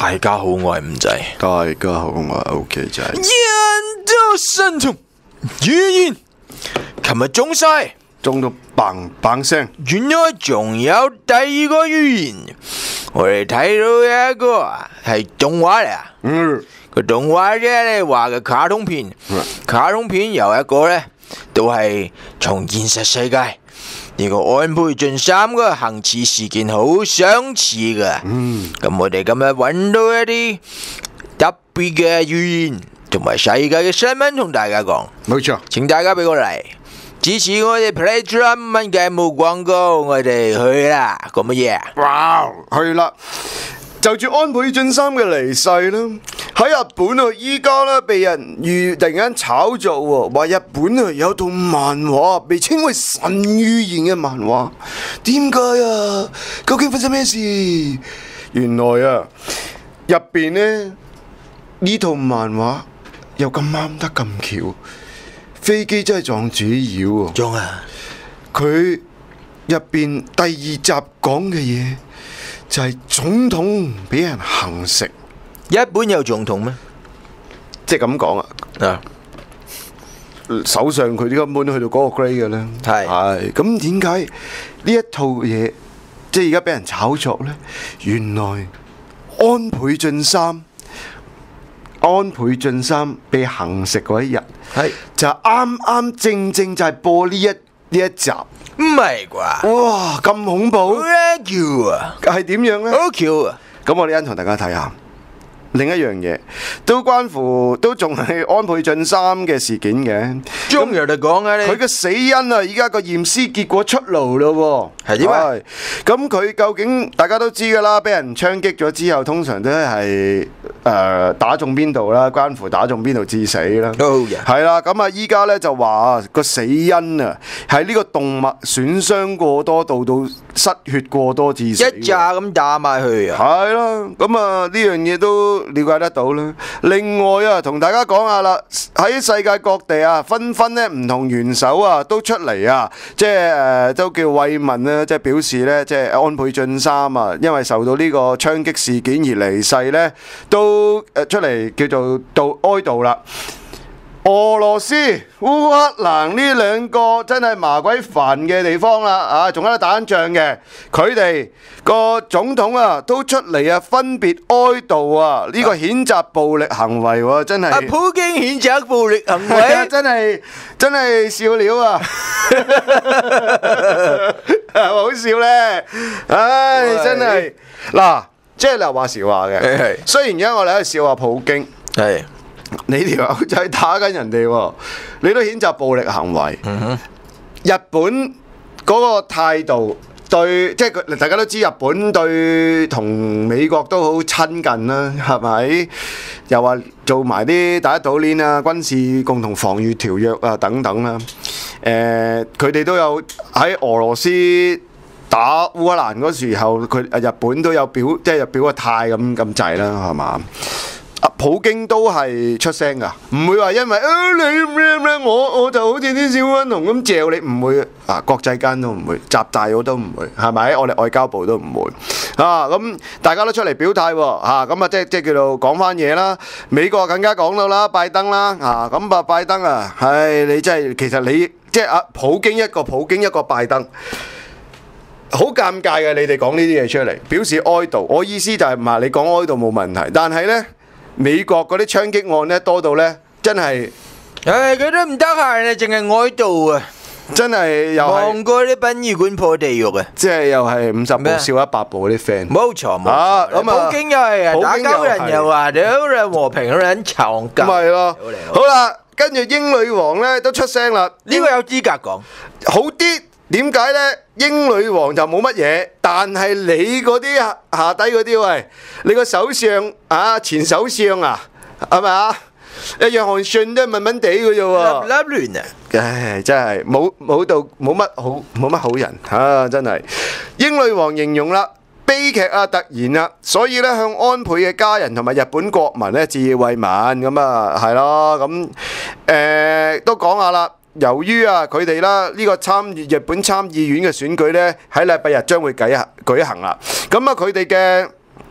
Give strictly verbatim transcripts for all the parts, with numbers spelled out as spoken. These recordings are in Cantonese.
大家好，我係五仔。 大家好，我係 OK 仔。 人都神童語言，琴日中晒， 中到砰砰聲。 原來仲有第二個語言，我哋睇到一個係動畫嚟啊。 嗯， 個動畫啫，你話嘅卡通片， 嗯、 卡通片有一個呢，都係從現實世界。呢個安倍晉三嘅行刺事件好相似噶，咁、 嗯、 我哋今日揾到一啲特別嘅語言同埋世界嘅新聞同大家講。 冇錯， 請大家俾個嚟支持我哋 Play Drum 蚊嘅冇廣告，我哋去啦，講乜嘢？ 哇，去啦！就住安倍晉三嘅離世啦，喺日本啊，依家咧被人預突然間炒作喎，話日本啊有套漫畫被稱為神預言嘅漫畫，點解啊？究竟發生咩事？原來啊，入邊呢，呢套漫畫又咁啱得咁巧，飛機真係撞主妖喎。 撞啊！ 佢入邊第二集講嘅嘢。就係總統俾人行食， 日本有總統咩？ 即係咁講啊！啊，首相佢啲根本都去到嗰個 grade 嘅咧， 係係咁點解呢一套嘢即係而家俾人炒作呢？原來安倍晉三，安倍晉三被行食嗰一日，係就啱啱正正就係播呢一呢一集。 唔係啩？ 哇，咁恐怖！ 好巧啊！ 係點樣呢？ 好巧啊！ 咁我哋一陣同大家睇下另一樣嘢，都關乎都仲係安倍晉三嘅事件嘅。 仲有得講啊！ 佢嘅死因啊，而家個驗屍結果出爐咯喎。 係點啊？ 咁佢究竟大家都知㗎啦，俾人槍擊咗之後，通常都係誒打中邊度啦，關乎打中邊度致死啦。 哦呀， 係啦，咁啊依家咧就話個死因啊，係呢個動脈損傷過多導到失血過多致死。 一扎咁打埋去啊！ 係啦，咁啊呢樣嘢都了解得到啦。另外啊，同大家講下啦，喺世界各地啊，紛紛咧唔同元首啊都出嚟啊，即係誒、呃、都叫慰問啦，即係表示咧，即係安倍晉三啊，因為受到呢個槍擊事件而離世咧，都誒出嚟叫做道哀悼啦。俄羅斯、烏克蘭呢兩個真係麻鬼煩嘅地方啦，啊，仲喺度打緊仗嘅，佢哋個總統啊都出嚟啊，分別哀悼啊呢個譴責暴力行為喎，真係。 啊，普京譴責暴力行為， 真係真係笑料啊！好笑咧，唉，真係嗱，即係嗱話時話嘅，雖然而家我哋喺度笑話普京，係。你條友仔打緊人哋喎，你都譴責暴力行為。嗯、哼日本嗰個態度對，即係大家都知日本對同美國都好親近啦，係咪？又話做埋啲第一島鏈啊、軍事共同防禦條約啊等等啦。誒、呃，佢哋都有喺俄羅斯打烏克蘭嗰時候，佢日本都有表，即係表個態咁咁滯啦，係嘛？普京都係出聲噶，唔會話因為啊你咩咩我我就好似啲小粉紅咁嚼你，唔會啊，國際間都唔會，習大我都唔會，係咪？我哋外交部都唔會啊，咁大家都出嚟表態喎，啊咁啊即係即係叫做講翻嘢啦。美國更加講到啦，拜登啦，啊咁啊拜登啊，唉你真係其實你即係啊普京一個普京一個拜登。好尷尬嘅，你哋講呢啲嘢出嚟，表示哀悼。我意思就係唔係你講哀悼冇問題，但係呢。美國嗰啲槍擊案咧多到咧，真係， 唉，佢都唔得閒啊，淨係哀悼啊， 真係又係望過啲殯儀館破地獄啊， 即係又係五十步笑一百步嗰啲 friend。 冇錯冇錯， 咁啊，普京又係啊，打交人又話屌你和平，好撚長鳩。 咪係咯，好啦，跟住英女王咧都出聲啦， 呢個有資格講， 好啲。點解呢？英女王就冇乜嘢，但係你嗰啲下下底嗰啲喂，你個首相啊，前首相啊，係咪啊？一約翰遜都係悶悶地嘅啫喎， 立立亂啊！ 唉，真係冇冇到冇乜好冇乜好人啊！真係英女王形容啦，悲劇啊，突然啦，所以咧向安倍嘅家人同埋日本國民咧致以慰問咁啊，係咯咁誒都講下啦。由於啊佢哋啦呢個參與日本參議院嘅選舉咧喺禮拜日將會舉行舉行啦，咁啊佢哋嘅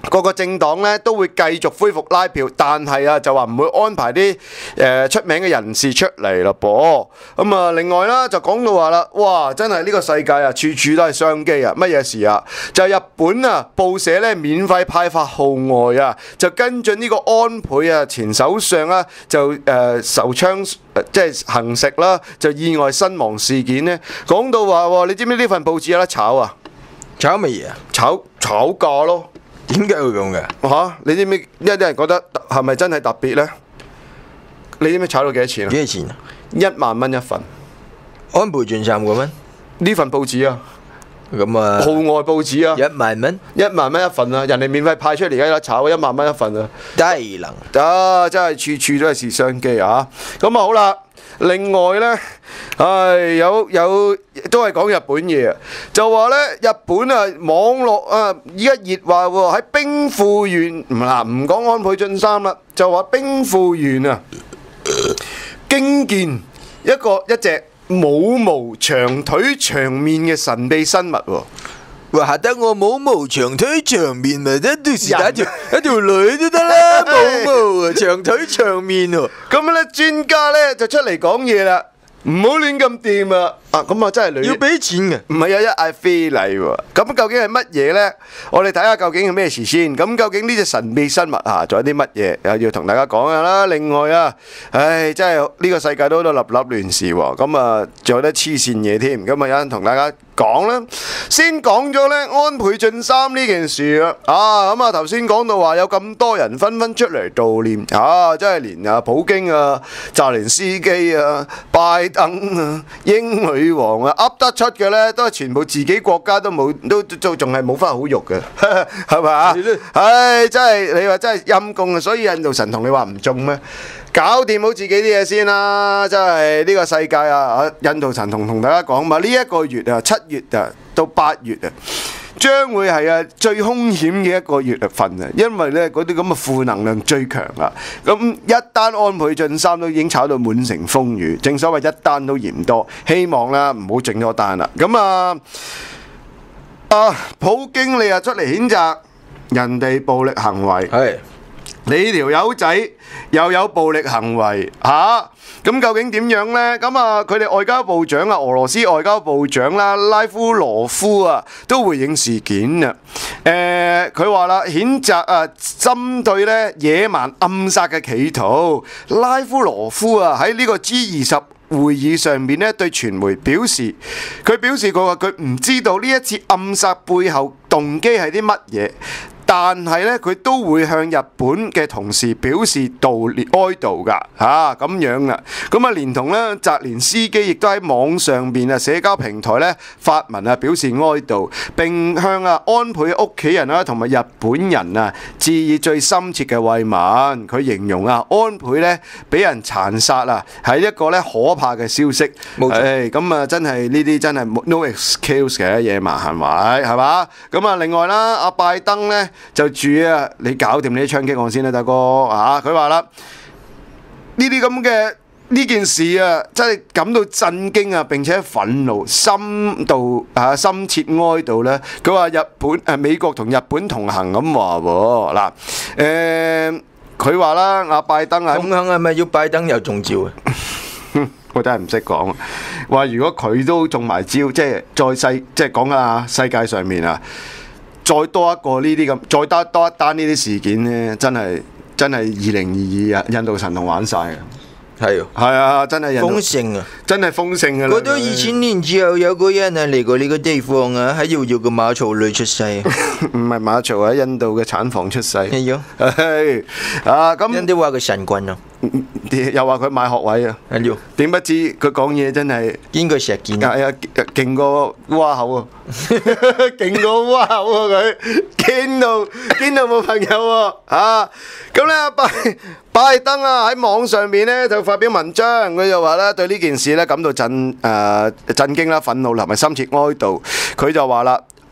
各個政黨咧都會繼續恢復拉票，但係啊就話唔會安排啲誒、呃、出名嘅人士出嚟咯噃。咁啊，另外啦就講到話啦，哇！真係呢個世界啊，處處都係商機啊！乜嘢事啊？就係日本啊，報社咧免費派發號外啊，就跟進呢個安倍啊前首相啊就誒、呃、受槍、呃、即係行食啦，就意外身亡事件呢。講到話，你知唔知呢份報紙有得炒啊？ 炒乜嘢啊？ 炒炒價咯。 點解會咁嘅？ 嚇、啊！你知唔知一啲人覺得係咪真係特別呢？你知唔知炒到幾多錢啊？ 幾多錢啊？ 一萬蚊一份。 安倍晉三個蚊？呢份報紙啊， 咁啊， 號外報紙啊， 一萬蚊， 一萬蚊一份啊！人哋免費派出嚟，而家有得炒一萬蚊一份啊！ 低能啊！真係處處都係是商機啊！咁啊好啦。另外呢，唉，有有都係講日本嘢啊，就話呢，日本啊網絡啊而家熱話喎，喺兵庫縣嗱唔講安倍晉三啦，就話兵庫縣啊驚見一個一隻冇毛長腿長面嘅神秘生物喎。 話得我冇毛長腿長面咪得，到時打條一條女都得啦，冇毛啊長腿長面喎。 咁樣咧，專家咧就出嚟講嘢啦，唔好亂咁掂啊！啊，咁啊真係女要俾錢嘅， 唔係有一嗌非禮喎。咁究竟係乜嘢呢？我哋睇下究竟係咩事先。咁究竟呢隻神秘生物啊，仲有啲乜嘢又要同大家講下啦？另外啊，唉，真係呢個世界都好多立立亂事喎。咁啊，仲有啲黐線嘢添。咁啊，有人同大家講啦。先講咗呢安倍晉三呢件事啊。啊，咁啊頭先講到話有咁多人紛紛出嚟悼念啊，真係連啊普京啊、澤連斯基啊、拜登啊、英女王啊，噏得出嘅呢，都係全部自己國家都冇，都都仲係冇翻好肉嘅，係咪啊？唉，真係你話真係陰公啊！所以印度神同你話唔中咩？搞掂好自己啲嘢先啦！真係呢個世界啊，印度神同同大家講嘛，呢一個月啊，七月啊到八月啊，將會係啊最兇險嘅一個月份啊，因為咧嗰啲咁嘅負能量最強啊。咁一單安倍晉三都已經炒到滿城風雨，正所謂一單都嫌多，希望啦唔好整多單啦。咁啊啊，普京你又出嚟譴責人哋暴力行為，係你條友仔又有暴力行為嚇。咁究竟點樣呢？咁啊，佢哋外交部長啊，俄羅斯外交部長啦，拉夫羅夫啊，都回應事件啊。誒，佢話啦，譴責啊，針對咧野蠻暗殺嘅企圖。拉夫羅夫啊，喺呢個 G 二十會議上面咧，對傳媒表示，佢表示佢話佢唔知道呢一次暗殺背後動機係啲乜嘢。但係咧，佢都會向日本嘅同事表示悼念哀悼㗎嚇咁樣啦。咁啊，連同咧澤連斯基亦都喺網上邊啊社交平台咧發文啊表示哀悼，並向啊安倍屋企人啦同埋日本人啊致以最深切嘅慰問。佢形容啊安倍咧俾人殘殺啊係一個咧可怕嘅消息。冇錯，咁啊真係呢啲真係 no excuse 嘅野蠻行為係嘛？咁啊另外啦，阿拜登咧。就住啊！你搞掂呢啲槍擊案先啦，大哥啊！佢話啦，呢啲咁嘅呢件事啊，真係感到震驚啊，並且憤怒、深度啊深切哀悼咧。佢話日本誒、啊、美國同日本同行咁話喎嗱誒，佢話啦，阿拜登啊， 同行係咪要拜登又中招啊？ 我真係唔識講。話如果佢都中埋招，即係再世，即係講啊世界上面啊。再多一個呢啲咁，再多多一單呢啲事件呢，真係真係二零二二啊！印度神童玩晒嘅，係係啊，真係豐盛啊， 真係豐盛嘅啦。 過咗二千年之後，有個人啊嚟過呢個地方啊，喺遙遙嘅馬槽裏出世。 唔係馬槽，喺印度嘅產房出世。 係啊咁， 人哋話佢神棍啊， 又話佢買學位啊。係喲，點不知佢講嘢真係堅過石堅。 係啊，勁過烏鴉口啊，勁過烏鴉口啊佢，堅到堅到冇朋友喎啊！咁咧拜拜登啊喺網上面咧就發表文章，佢就話咧對呢件事咧感到震誒震驚啦、憤怒同埋深切哀悼。佢就話啦。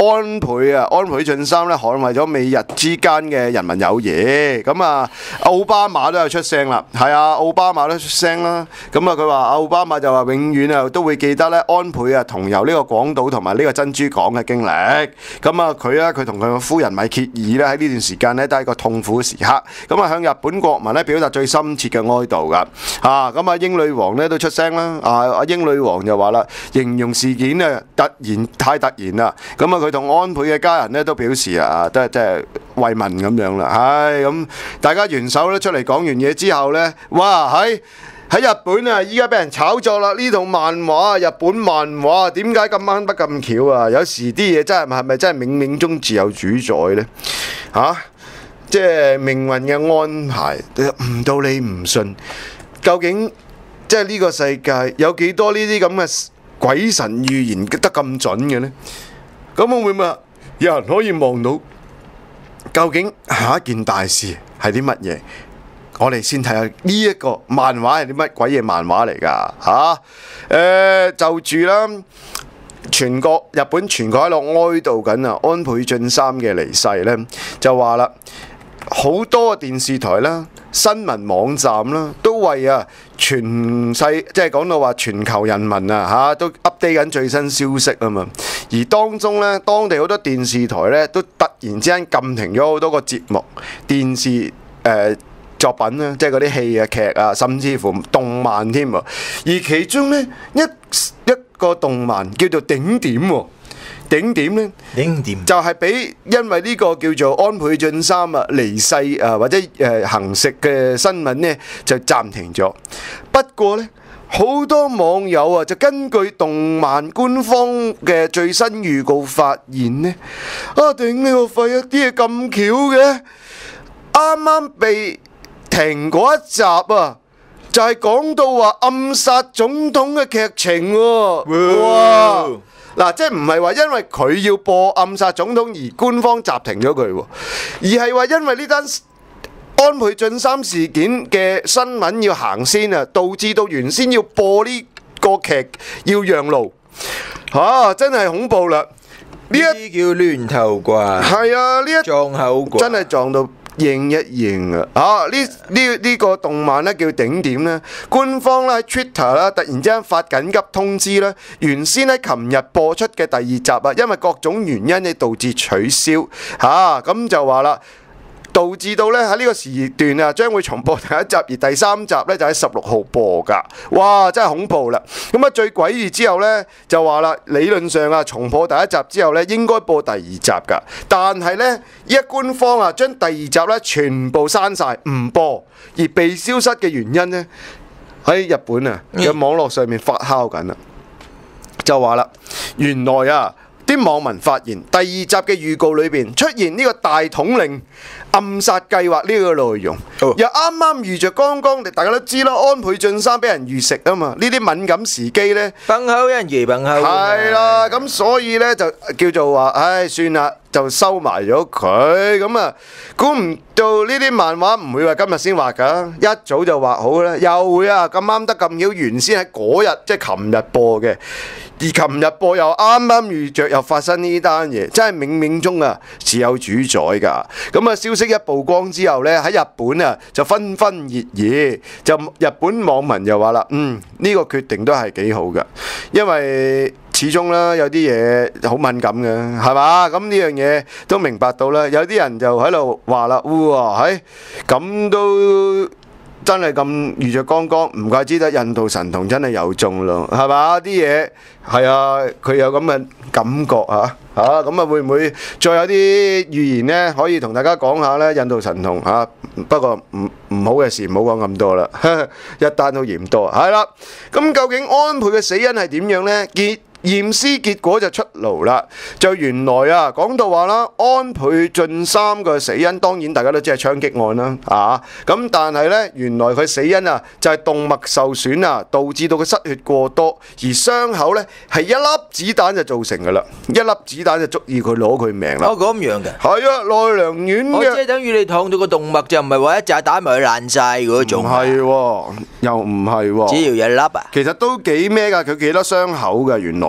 安倍啊，安倍晉三咧捍衛咗美日之間嘅人民友誼。咁啊，奧巴馬都有出聲啦，係啊，奧巴馬都出聲啦。咁啊，佢話奧巴馬就話永遠啊都會記得咧安倍啊同遊呢個廣島同埋呢個珍珠港嘅經歷。咁啊，佢啊佢同佢嘅夫人米歇爾咧喺呢段時間咧都係一個痛苦時刻。咁啊，向日本國民咧表達最深切嘅哀悼噶。啊，咁啊英女王咧都出聲啦。啊，阿英女王就話啦，形容事件啊突然太突然啦。咁啊，佢同安倍嘅家人咧都表示啊，都係即係慰問咁樣啦。唉，咁大家元首咧出嚟講完嘢之後咧，哇喺喺日本啊，依家俾人炒作啦！呢套漫畫，日本漫畫點解咁啱得咁巧啊？有時啲嘢真係係咪真係冥冥中自有主宰呢？嚇、啊，即係命運嘅安排，唔到你唔信，究竟即係呢個世界有幾多呢啲咁嘅鬼神預言得咁準嘅呢？咁會唔會話有人可以望到究竟下一件大事係啲乜嘢？我哋先睇下呢一個漫畫係啲乜鬼嘢漫畫嚟噶嚇？誒就住啦，全國日本全國喺度哀悼緊啊安倍晉三嘅離世咧，就話啦，好多電視台啦、新聞網站啦，都為啊全世即係講到話全球人民啊嚇都 update 緊最新消息啊嘛，而當中咧，當地好多電視台咧都突然之間禁停咗好多個節目、電視誒。呃作品咧，即係嗰啲戲啊、劇啊，甚至乎動漫添喎。而其中咧一一個動漫叫做頂點喎，頂點咧，頂點就係俾因為呢個叫做安倍晉三啊離世啊或者誒行食嘅新聞咧就暫停咗。不過咧，好多網友啊就根據動漫官方嘅最新預告發現咧，啊頂你個肺啊！啲嘢咁巧嘅，啱啱被停嗰一集啊，就係、是、講到話暗殺總統嘅劇情喎。哇！嗱，即係唔係話因為佢要播暗殺總統而官方暫停咗佢，而係話因為呢單安倍晉三事件嘅新聞要行先啊，導致到原先要播呢個劇要讓路。嚇、啊！真係恐怖啦！呢一啲叫亂頭怪。 係啊，呢一撞口怪真係撞到。認一認啊！啊呢呢呢個動漫咧叫頂點咧，官方咧喺 Twitter 啦，突然之間發緊急通知咧，原先喺琴日播出嘅第二集啊，因為各種原因咧導致取消嚇，咁、啊、就話啦。導致到咧喺呢個時段啊，將會重播第一集，而第三集咧就喺十六號播㗎。哇！真係恐怖啦。咁啊，最詭異之後咧就話啦，理論上啊，重播第一集之後咧應該播第二集㗎。但係咧，依家官方啊將第二集咧全部刪晒，唔播，而被消失嘅原因咧喺日本啊嘅網絡上面發酵緊啦，就話啦，原來啊。啲網民發現第二集嘅預告裏邊出現呢個大統領暗殺計劃呢個內容，哦、又啱啱遇着剛剛大家都知啦，安倍晉三俾人遇食啊嘛，呢啲敏感時機呢， 崩口人疑崩口， 係啦，咁所以呢，就叫做話，唉，算啦，就收埋咗佢，咁啊，估唔到呢啲漫畫唔會話今日先畫噶，一早就畫好啦，又會啊咁啱得咁巧，原先喺嗰日即係琴日播嘅。而琴日播又啱啱遇着又發生呢單嘢，真係冥冥中啊自有主宰㗎。咁啊消息一曝光之後呢，喺日本啊就紛紛熱議，就日本網民又話啦，嗯呢、這個決定都係幾好㗎，因為始終啦有啲嘢好敏感嘅，係嘛？咁呢樣嘢都明白到啦。有啲人就喺度話啦，哇，係咁都。真係咁遇着剛剛，唔怪之得印度神童真係有中咯，係嘛？啲嘢係啊，佢有咁嘅感覺啊嚇，咁啊會唔會再有啲預言呢？可以同大家講下呢？印度神童嚇、啊，不過唔唔好嘅事唔好講咁多啦，一單都嫌多。係啦，咁究竟安倍嘅死因係點樣呢？結驗屍結果就出爐啦，就原來啊講到話啦，安倍晉三嘅死因當然大家都知係槍擊案啦，啊咁但係呢，原來佢死因啊就係動脈受損啊，導致到佢失血過多，而傷口呢係一粒子彈就造成噶啦，一粒子彈就足以佢攞佢命啦。 哦咁樣嘅，係啊，奈良縣嘅。 哦，即係等於你燙到個動脈就唔係話一炸彈咪爛晒嗰種。唔係喎，又唔係喎。 只要一粒啊。 其實都幾咩㗎？佢幾多傷口㗎？原來。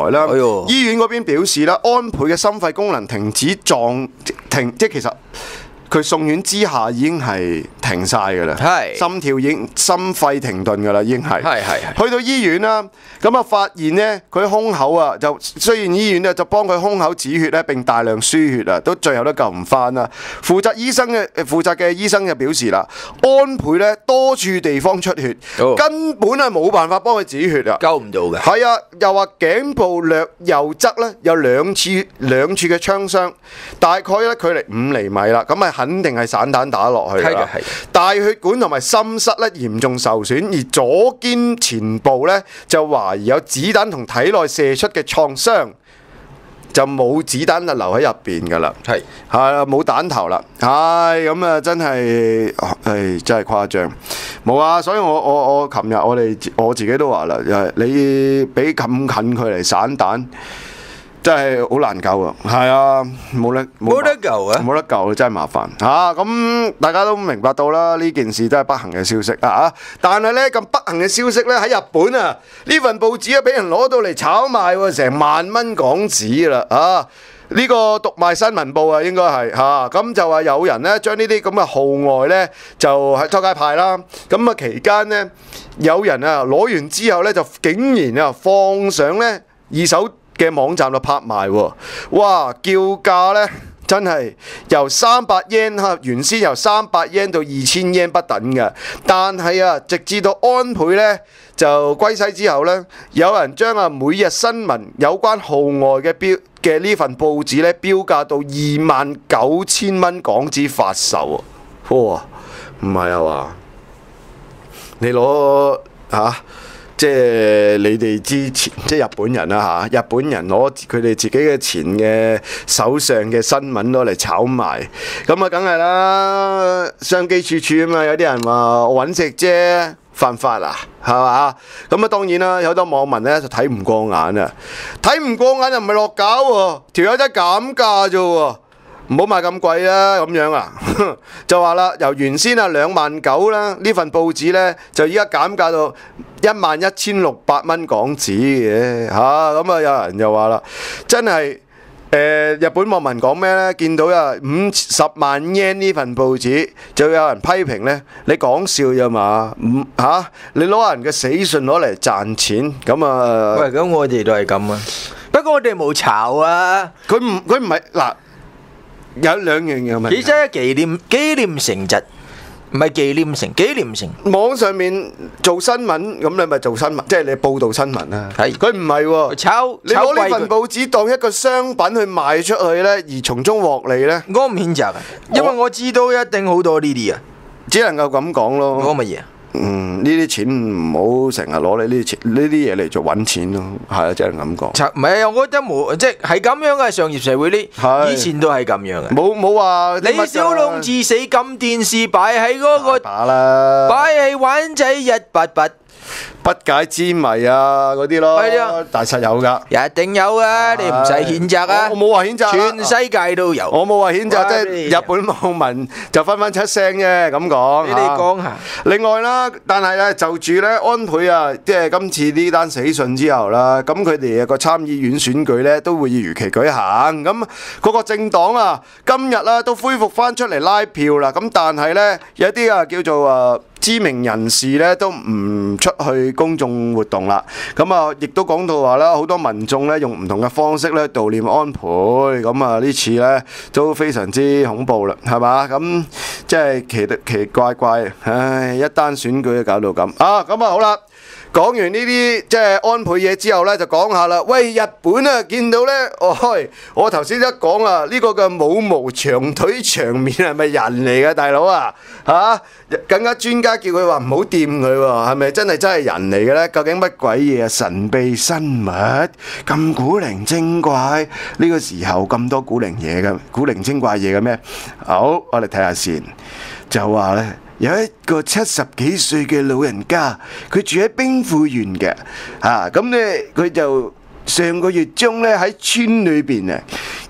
啦。 哎呦醫院嗰邊表示啦，安倍嘅心肺功能停止狀停，即係其實佢送院之下已經係停晒㗎啦， 係心跳已經心肺停頓㗎啦，已經係。 係係係去到醫院啦，咁啊發現呢，佢胸口啊就雖然醫院咧就幫佢胸口止血咧，並大量輸血啊，都最後都救唔翻啦。負責醫生嘅負責嘅醫生就表示啦，安倍咧多處地方出血， 哦根本係冇辦法幫佢止血啊。 救唔到嘅。 係啊，又話頸部略右側咧有兩處兩處嘅槍傷，大概咧距離五厘米啦，咁啊肯定係散彈打落去㗎啦。 係嘅係大血管同埋心室咧嚴重受損，而左肩前部咧就懷疑有子彈同體內射出嘅創傷，就冇子彈就留喺入邊㗎啦。 係係啊，冇彈頭啦。唉，咁啊真係，唉真係誇張。冇啊，所以我我我琴日我哋我自己都話啦，你俾咁近距離散彈。真係好難救啊！係啊，冇得冇得救啊！ 冇得救，真係麻煩嚇。咁、啊、大家都明白到啦，呢件事都係不幸嘅消息啊！但係呢咁不幸嘅消息呢，喺日本啊，呢份報紙啊俾人攞到嚟炒賣喎，成萬蚊港紙啦啊！呢、呢個讀賣新聞報啊，應該係嚇咁就話有人呢將呢啲咁嘅號外呢，就喺周街派啦。咁啊期間呢，有人啊攞完之後呢，就竟然啊放上呢二手嘅網站度拍賣喎，哇！叫價呢真係由三百 yen 嚇，原先由三百 yen 到二千 yen 不等嘅，但係啊，直至到安倍呢就歸西之後呢，有人將啊每日新聞有關號外嘅標嘅呢份報紙呢標價到二萬九千蚊港紙發售喎，哇！唔係啊嘛，你攞嚇？啊即係你哋之前，即係日本人啦嚇，日本人攞佢哋自己嘅錢嘅手上嘅新聞攞嚟炒賣，咁啊梗係啦，商機處處啊嘛，有啲人話我揾食啫，犯法啊，係嘛？咁啊當然啦，有好多網民咧就睇唔過眼啊，睇唔過眼又唔係落架喎，條友仔減價啫喎。唔好賣咁貴啦，咁樣啊，就話啦，由原先啊兩萬九啦，呢份報紙呢，就依家減價到一萬一千六百蚊港紙嘅嚇，咁啊有人又話啦，真係誒、呃、日本網民講咩呢？見到啊五十萬 yen 呢份報紙，就有人批評呢：「你講笑啫嘛，唔嚇你攞人嘅死訊攞嚟賺錢，咁啊， 喂，咁我哋都係咁啊，不過我哋冇炒啊， 佢唔佢唔係嗱。有兩樣嘢問題。 其實紀念紀念成質，唔係紀念成紀念成。 網上面做新聞，咁你咪做新聞，即係你報導新聞啦。 係佢唔係喎， 炒你攞呢份報紙當一個商品去賣出去呢，而從中獲利呢， 我唔譴責啊，因為我知道一定好多呢啲啊， 只能夠咁講咯。 講乜嘢？ 嗯，呢啲錢唔好成日攞你呢啲錢呢啲嘢嚟做揾錢咯，係啊，只能咁講。 唔係啊，我覺得冇，即係咁樣嘅商業社會呢，以前都係咁樣嘅。 冇冇話李小龍至死撳電視擺喺嗰個，擺喺灣仔一八八。 不解之謎啊嗰啲咯， 係啊， 大實有噶， 一定有啊，你唔使譴責啊， 我冇話譴責， 全世界都有， 我冇話譴責，即係日本網民就紛紛出聲啫，咁講。 你哋講下。 另外啦，但係咧就住咧安倍啊，即係今次呢單死訊之後啦，咁佢哋個參議院選舉咧都會如期舉行，咁嗰個政黨啊今日啦都恢復翻出嚟拉票啦，咁但係咧有啲啊叫做啊。知名人士咧都唔出去公眾活動啦，咁啊亦都講到話啦，好多民眾咧用唔同嘅方式咧悼念安倍，咁啊呢次咧都非常之恐怖啦，係嘛？咁即係奇奇怪怪，唉，一單選舉搞到咁啊，咁啊好啦。講完呢啲即係安倍嘢之後呢，就講下啦。喂，日本啊，見到呢，哦、我頭先一講啊，呢、呢個嘅武毛長腿長面係咪人嚟嘅大佬啊？嚇、啊，更加專家叫佢話唔好掂佢喎，係咪真係真係人嚟嘅呢？究竟乜鬼嘢啊？神秘生物咁古靈精怪，呢、呢個時候咁多古靈嘢嘅古靈精怪嘢嘅咩？好，我哋睇下先，就話呢。有一個七十幾歲嘅老人家，佢住喺兵庫縣嘅，嚇咁咧佢就上個月中咧喺村裏邊啊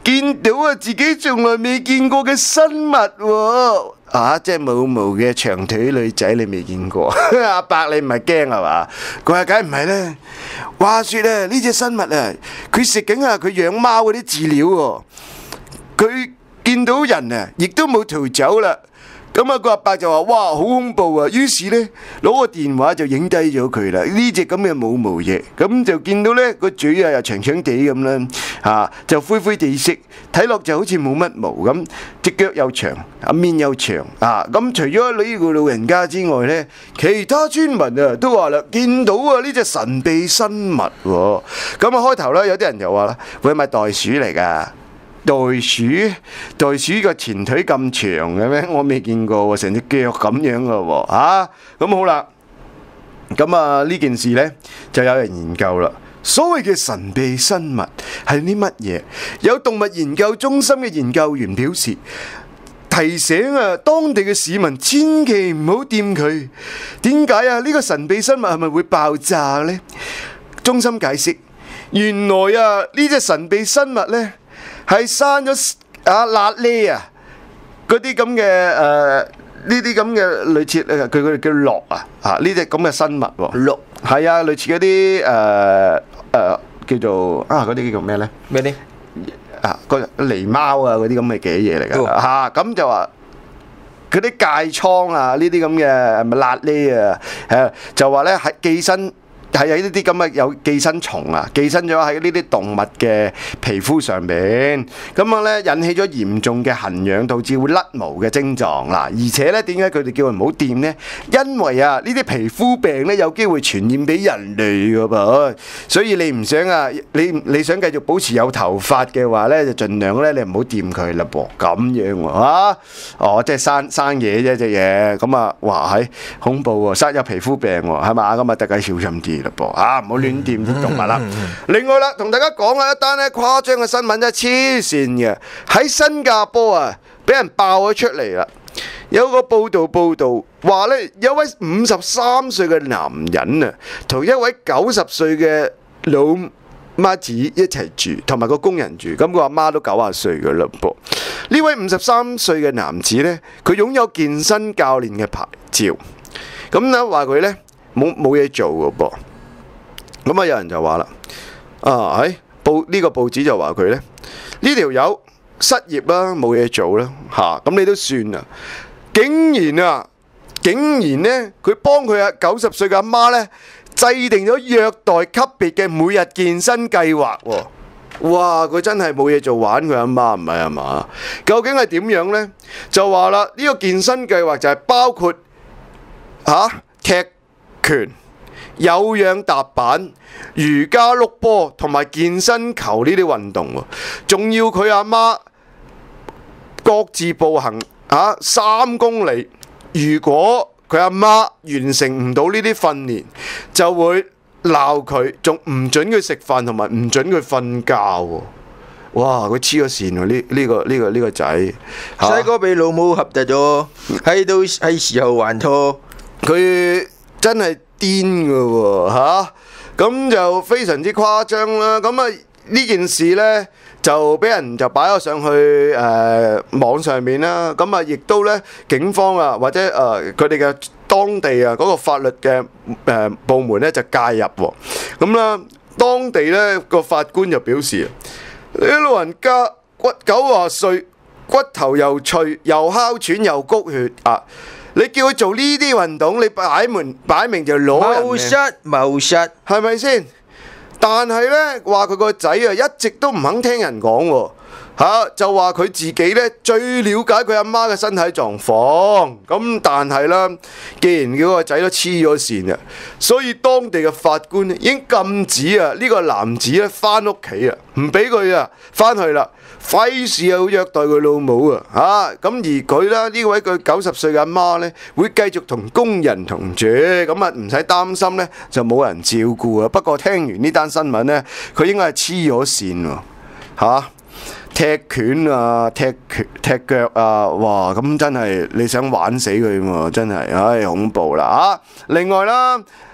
見到啊自己從來未見過嘅生物喎。啊！即係冇毛嘅長腿女仔，你未見過？阿伯你唔係驚係嘛？佢話梗唔係咧。話說啊，呢隻生物啊，佢食緊啊佢養貓嗰啲飼料喎。佢見到人啊，亦都冇逃走啦。咁啊，個阿伯就話：哇，好恐怖啊！於是呢，攞個電話就影低咗佢啦。呢隻咁嘅冇毛嘢，咁就見到呢個嘴啊又長長地咁啦，啊就灰灰地色，睇落就好似冇乜毛咁，隻腳又長，啊面又長，啊咁除咗呢個老人家之外呢，其他村民啊都話啦，見到啊呢隻神秘生物喎。咁啊開頭呢，有啲人就話啦，會係咪袋鼠嚟㗎？袋鼠，袋鼠個前腿咁長嘅咩？我未見過喎，成隻腳咁樣嘅喎，嚇咁好啦。咁啊呢件事呢，就有人研究啦。所謂嘅神秘生物係啲乜嘢？有動物研究中心嘅研究員表示，提醒啊當地嘅市民千祈唔好掂佢。點解啊？呢個神秘生物係咪會爆炸呢？中心解釋，原來啊呢隻神秘生物呢，係生咗啊瘌痢啊，嗰啲咁嘅誒呢啲咁嘅類似誒佢佢哋叫落啊啊呢隻咁嘅生物喎，落係啊類似嗰啲誒誒叫做啊嗰啲叫做咩咧？咩咧？啊個狸貓啊嗰啲咁嘅嘅嘢嚟㗎嚇，咁就話嗰啲疥瘡啊呢啲咁嘅係咪瘌痢啊？誒就話咧係寄生。係有呢啲咁嘅有寄生蟲啊，寄生咗喺呢啲動物嘅皮膚上邊，咁啊咧引起咗嚴重嘅痕癢，導致會甩毛嘅症狀嗱。而且咧點解佢哋叫佢唔好掂呢？因為啊呢啲皮膚病咧有機會傳染俾人類㗎噃，所以你唔想啊你你想繼續保持有頭髮嘅話咧，就盡量咧你唔好掂佢啦噃，咁樣喎嚇。哦，即係生生嘢啫隻嘢，咁啊哇係恐怖喎，生有皮膚病喎係嘛？咁啊大家小心啲。啊！唔好亂掂啲動物啦。另外啦，同大家講下一單咧誇張嘅新聞，真係黐線嘅。喺新加坡啊，俾人爆咗出嚟啦。有個報道報道話咧，有位五十三歲嘅男人啊，同一位九十歲嘅老媽子一齊住，同埋個工人住。咁個阿媽都九十歲嘅啦噃。呢位五十三歲嘅男子呢，佢擁有健身教練嘅牌照。咁咧話佢呢，冇冇嘢做嘅噃。咁啊！有人就話啦，啊喺報呢個報紙就話佢咧，呢條友失業啦，冇嘢做啦，吓咁你都算啦。竟然啊，竟然咧，佢幫佢阿九十歲嘅阿媽咧，制定咗虐待級別嘅每日健身計劃。哇！佢真係冇嘢做玩佢阿媽唔係啊嘛？究竟係點樣咧？就話啦，呢個健身計劃就係包括吓踢拳、有氧踏板、瑜伽碌波同埋健身球呢啲運動喎，仲要佢阿媽各自步行嚇三公里。如果佢阿媽完成唔到呢啲訓練，就會鬧佢，仲唔准佢食飯同埋唔准佢瞓覺喎。哇！佢黐咗線喎，呢呢個呢個呢個仔， 細個俾老母合突咗，喺到係時候還拖， 佢真係癲噶喎嚇，咁就非常之誇張啦。咁啊呢件事呢，就俾人就擺咗上去誒、呃、網上面啦。咁啊亦都呢，警方啊或者誒佢哋嘅當地啊嗰、那個法律嘅誒、呃、部門呢，就介入喎。咁啦，當地呢個法官就表示：你老人家骨九十歲，骨頭又脆，又哮喘又谷血啊！你叫佢做呢啲運動，你擺明擺明就攞人命， 謀殺謀殺， 係咪先？但係呢，話佢個仔啊，一直都唔肯聽人講喎，嚇就話佢自己呢最了解佢阿媽嘅身體狀況。咁但係啦，既然佢個仔都黐咗線啊，所以當地嘅法官已經禁止啊呢個男子咧翻屋企啊，唔俾佢啊翻去啦。費事又虐待佢老母啊！嚇咁而佢啦，呢位佢九十歲嘅阿媽呢，會繼續同工人同住，咁啊唔使擔心呢，就冇人照顧啊。不過聽完呢單新聞呢，佢應該係黐咗線喎嚇，踢拳啊，踢拳踢腳啊，哇！咁真係你想玩死佢喎，真係唉恐怖啦嚇！另外啦。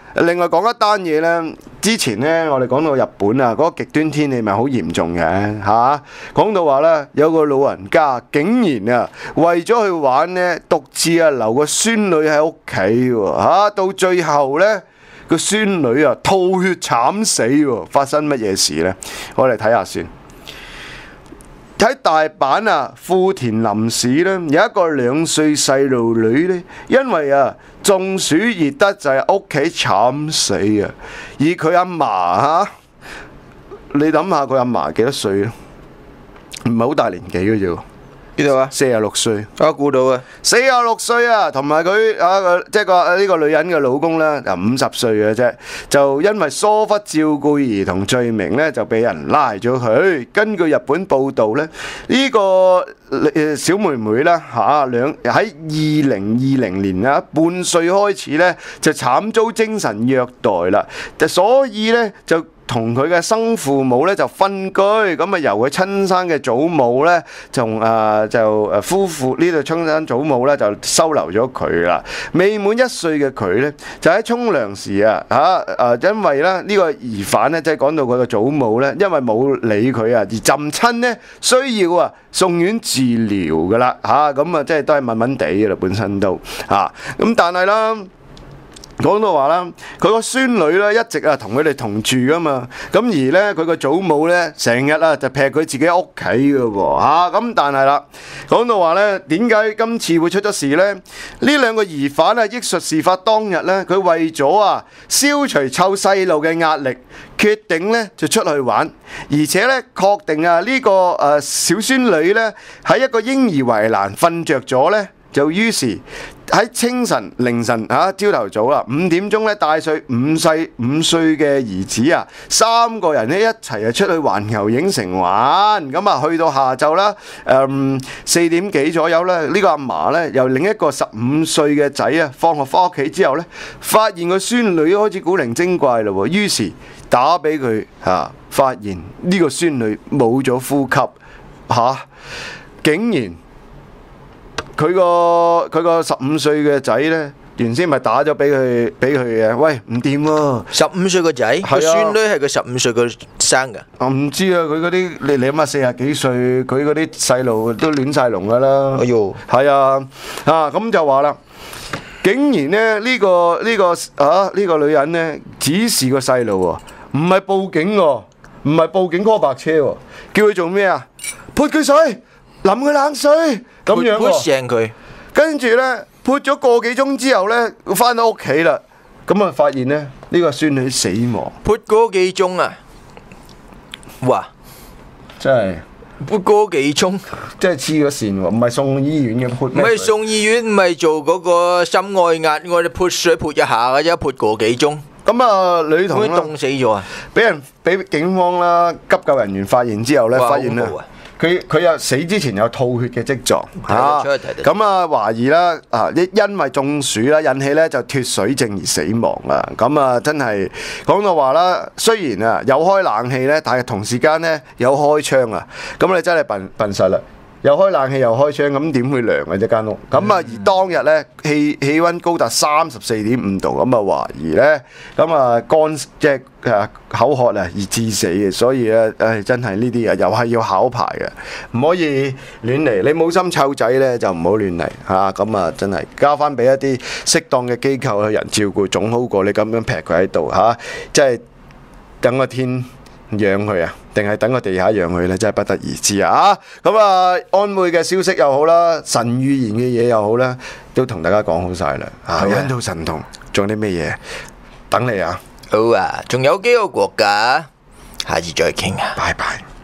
另外講一單嘢呢，之前呢，我哋講到日本啊，嗰個極端天氣咪好嚴重嘅嚇。講到話呢，有個老人家竟然啊，為咗去玩呢，獨自啊留個孫女喺屋企喎嚇，到最後呢，個孫女啊吐血慘死喎。發生乜嘢事呢？我哋睇下先。喺大阪啊，富田林市咧，有一個兩歲細路女咧，因為啊中暑熱得就係屋企慘死啊！而佢阿嫲嚇，你諗下佢阿嫲幾多歲啊？唔係好大年紀嘅啫喎。 邊度啊？ 四十六歲， 我估到啊！ 四十六歲啊，同埋佢啊，即係個呢個女人嘅老公咧，就五十歲嘅啫，就因為疏忽照顧兒童罪名咧，就俾人拉咗佢。根據日本報道咧，呢個誒小妹妹咧嚇兩喺二零二零年啊半歲開始咧就慘遭精神虐待啦，就所以咧就同佢嘅生父母咧就分居，咁啊由佢親生嘅祖母咧，同誒就誒夫婦呢對親生祖母咧就收留咗佢啦。未滿一歲嘅佢咧，就喺沖涼時啊嚇誒，因為咧呢個疑犯咧，即係講到佢嘅祖母咧，因為冇理佢啊，而浸親咧需要啊送院治療噶啦嚇，咁啊即係都係悶悶地嘅啦，本身都嚇咁，但係啦。講到話啦，佢個孫女咧一直啊同佢哋同住噶嘛，咁而咧佢個祖母咧成日啊就劈佢自己屋企噶喎嚇，咁但係啦，講到話咧點解今次會出咗事咧？呢兩個疑犯啊，憶述事發當日咧，佢為咗啊消除湊細路嘅壓力，決定咧就出去玩，而且咧確定啊呢個誒小孫女咧喺一個嬰兒圍欄瞓着咗咧。就於是喺清晨凌晨嚇朝頭早啦，五點鐘咧帶歲五歲五歲嘅兒子啊，三個人咧一齊啊出去環球影城玩，咁啊去到下晝啦，誒四點幾左右咧，呢個阿嫲咧由另一個十五歲嘅仔啊放學翻屋企之後咧，發現個孫女開始古靈精怪嘞喎，於是打俾佢嚇，發現呢個孫女冇咗呼吸嚇，竟然〜佢個佢個十五歲嘅仔咧，原先咪打咗俾佢俾佢嘅，喂唔掂喎！ 十五歲個仔，個孫女係佢十五歲個生㗎。 我唔知啊，佢嗰啲你你諗下四十幾歲，佢嗰啲細路都亂晒龍㗎啦。 哎呦， 係啊，啊咁就話啦，竟然咧呢個呢個啊呢個女人咧指示個細路喎，唔係報警喎，唔係報警 call 白車喎，叫佢做咩啊？潑佢水，淋佢冷水。咁樣喎， 潑醒佢， 跟住咧潑咗個幾鐘之後咧，翻到屋企啦，咁啊發現咧呢個孫女死亡。 潑個幾鐘啊！哇， 真係潑個幾鐘， 真係黐咗線喎！唔係送醫院嘅潑， 唔係送醫院，唔係做嗰個心外壓，我哋潑水潑一下嘅啫，潑個幾鐘。 咁啊，女童啦， 凍死咗啊！ 俾人俾警方啦，急救人員發現之後咧，發現咧。佢佢有死之前有吐血嘅跡象嚇，咁啊懷疑啦啊，因因為中暑啦引起咧就脫水症而死亡啦。咁啊真係講到話啦，雖然啊有開冷氣咧，但係同時間咧有開窗啊，咁你真係笨笨實啦。又開冷氣又開窗，咁點會涼嘅一間屋？咁啊，而當日咧氣氣温高達三十四點五度，咁啊懷疑咧，咁啊乾即係誒口渴啊而致死嘅，所以咧誒真係呢啲啊又係要考牌嘅，唔可以亂嚟。你冇心湊仔咧就唔好亂嚟嚇，咁啊真係交翻俾一啲適當嘅機構嘅人照顧，總好過你咁樣劈佢喺度嚇，即係等個天養佢啊，定係等個地下養佢呢？真係不得而知啊！咁啊，安慰嘅消息又好啦，神預言嘅嘢又好啦，都同大家講好晒啦。啊，印度神童仲有啲咩嘢？等你啊！ 好啊，仲有幾個國家，下次再傾啊！ 拜拜。